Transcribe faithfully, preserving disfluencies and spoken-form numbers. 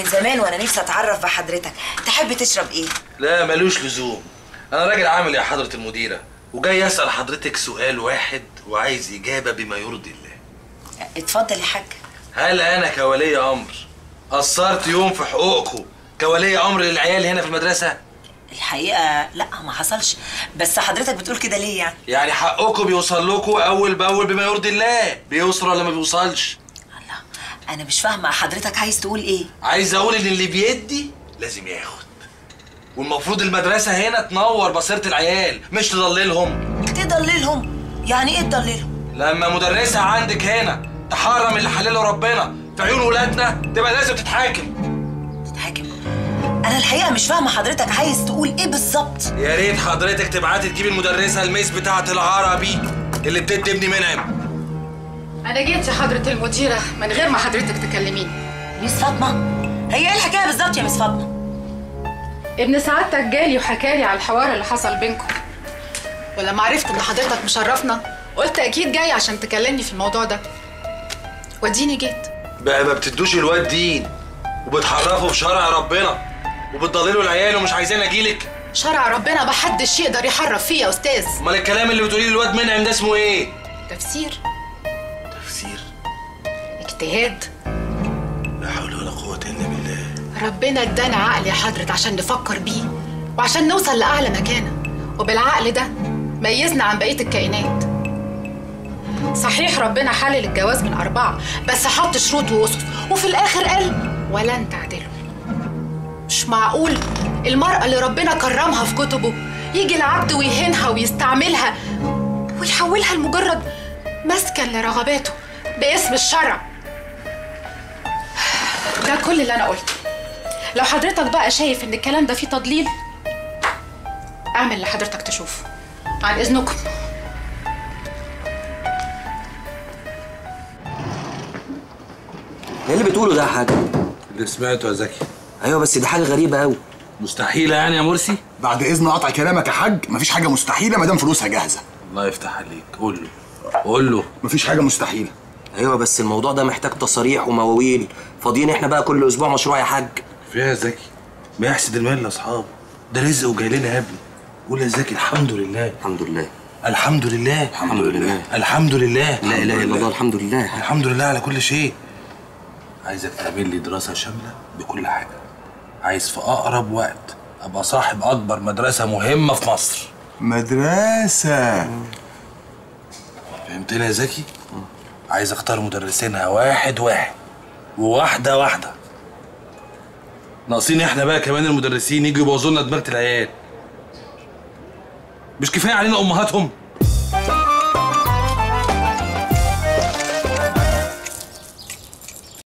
من زمان وانا نفسي اتعرف بحضرتك. تحب تشرب ايه؟ لا ملوش لزوم، انا راجل عامل يا حضرة المديرة، وجاي اسأل حضرتك سؤال واحد وعايز اجابة بما يرضي الله. اتفضل يا حاج. هل انا كولي امر قصرت يوم في حقوقكم كولي امر للعيال هنا في المدرسة؟ الحقيقة لا ما حصلش، بس حضرتك بتقول كده ليه يعني؟ يعني حقكم بيوصل لكم اول باول بما يرضي الله، بيوصل ولا ما بيوصلش؟ الله، انا مش فاهمة حضرتك عايز تقول ايه؟ عايز اقول ان اللي بيدي لازم ياخد، والمفروض المدرسة هنا تنور بصيرة العيال مش تضللهم. تضللهم؟ يعني ايه تضللهم؟ لما مدرسة عندك هنا تحرم اللي حلله ربنا في عيون ولادنا تبقى لازم تتحاكم. تتحاكم؟ انا الحقيقة مش فاهمة حضرتك عايز تقول ايه بالظبط. يا ريت حضرتك تبعتي تجيبي المدرسة الميس بتاعة العربي اللي بتدي ابني منعم. انا جيت يا حضرة المديرة من غير ما حضرتك تكلميني. ميس فاطمة؟ هي ايه الحكاية بالظبط يا ميس فاطمة؟ ابن سعادتك جالي وحكالي على الحوار اللي حصل بينكم، ولما عرفت ان حضرتك مشرفنا قلت اكيد جاي عشان تكلمني في الموضوع ده، واديني جيت. بقى ما بتدوش الواد دين وبتحرفوا في شرع ربنا وبتضللوا العيال ومش عايزين اجيلك؟ شرع ربنا محدش يقدر يحرف فيه يا استاذ. امال الكلام اللي بتقوليه للواد منعم ده اسمه ايه؟ تفسير. تفسير؟ اجتهاد. لا حول ولا قوة الا بالله. ربنا ادانا عقل يا حضرة عشان نفكر بيه وعشان نوصل لأعلى مكانة، وبالعقل ده ميزنا عن بقية الكائنات. صحيح ربنا حلل الجواز من أربعة، بس حط شروط وأسس، وفي الآخر قال ولن تعدلوا. مش معقول المرأة اللي ربنا كرمها في كتبه يجي العبد ويهينها ويستعملها ويحولها لمجرد مسكن لرغباته باسم الشرع. ده كل اللي أنا قلته. لو حضرتك بقى شايف إن الكلام ده فيه تضليل اعمل اللي حضرتك تشوفه. عن إذنكم. ايه اللي بتقوله ده يا حاج؟ اللي سمعته يا زكي. ايوه بس دي حاجه غريبه قوي. مستحيله يعني يا مرسي؟ بعد اذن قطع كلامك يا حاج، مفيش حاجه مستحيله ما دام فلوسها جاهزه. الله يفتح عليك، قول له قول له مفيش حاجه مستحيله. ايوه بس الموضوع ده محتاج تصاريح ومواويل، فاضيين احنا بقى كل اسبوع مشروع يا حاج. فيها يا زكي ما يحسد المال لاصحابه، ده رزق وجاي لنا يا ابني. قول يا زكي الحمد لله. الحمد لله. الحمد لله. الحمد لله. الحمد لله. لا اله الا الله. الحمد لله. الحمد لله على كل شيء. عايزك تعمل لي دراسه شامله بكل حاجه. عايز في اقرب وقت ابقى صاحب اكبر مدرسه مهمه في مصر. مدرسه. فهمتني يا زكي؟ عايز اختار مدرسينها واحد واحد وواحده واحده. ناقصين احنا بقى كمان المدرسين يجوا يبوظوا لنا دماغة العيال. مش كفايه علينا امهاتهم؟